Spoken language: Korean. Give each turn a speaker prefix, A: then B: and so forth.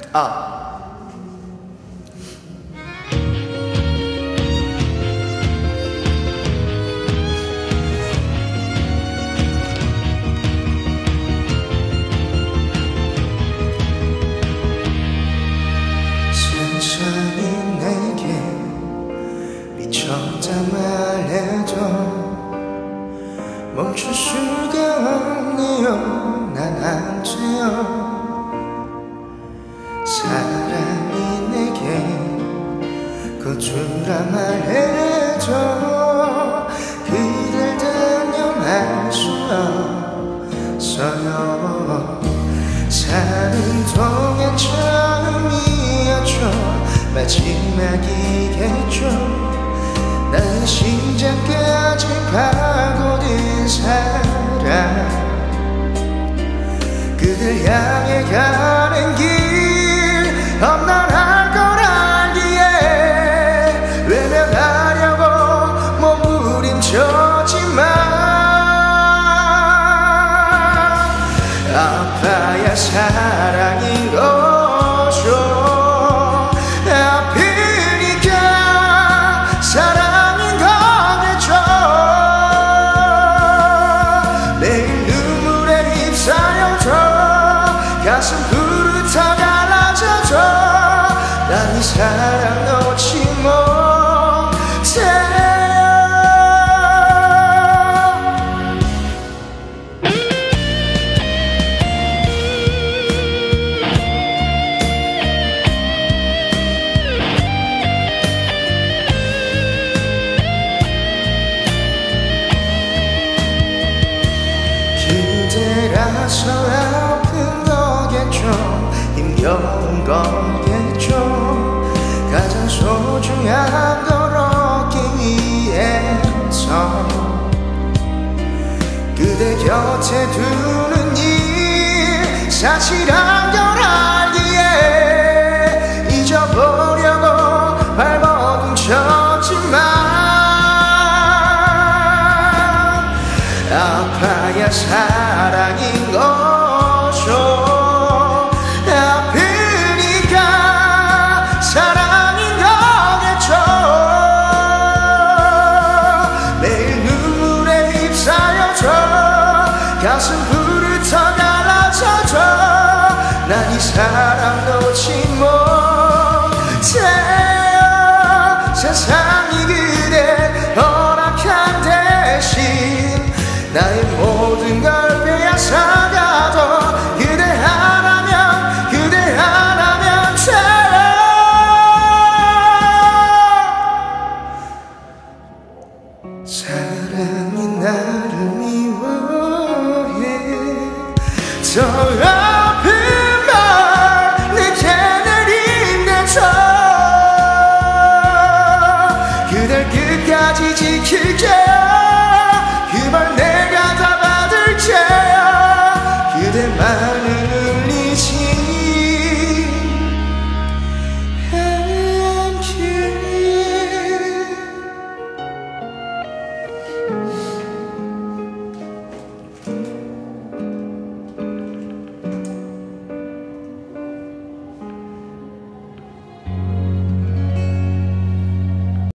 A: 천천히 내게 미쳤단 말해도 멈출 수가 없네요. 난 안 돼요. 사랑이 내게 거두라 말해도 그댈 단념할 수 없어요. 사는 동안 처음이었죠. 마지막이겠죠. 나의 심장까지 파고든 사랑, 그댈 향해 가는 길 험난할 걸 알기에 외면하려고 몸부림쳤지만 아파야 사랑인 거죠. 아프니까 사랑인 거겠죠. 매일 눈물에 휩싸여줘 가슴 부르터 갈라져줘. 난 이 사랑 놓지 못해요. 그대라서 아픈 거겠죠. 힘겨운 거겠죠. 가장 소중한 걸 얻기 위해서 그대 곁에 두는 일 사실한 걸 알기에 잊어보려고 발버둥 쳤지만 아파야 사랑인 거죠. 아프니까 사랑인 거겠죠. 매일 눈물에 휩싸여줘 가슴 부르터 갈라져줘. 난 이 사랑 놓지 못해요. 세상이 그대 허락한 대신 나의 모든 걸 빼앗아가도 그대 하나면 돼요. 사랑이 나를 미워해 더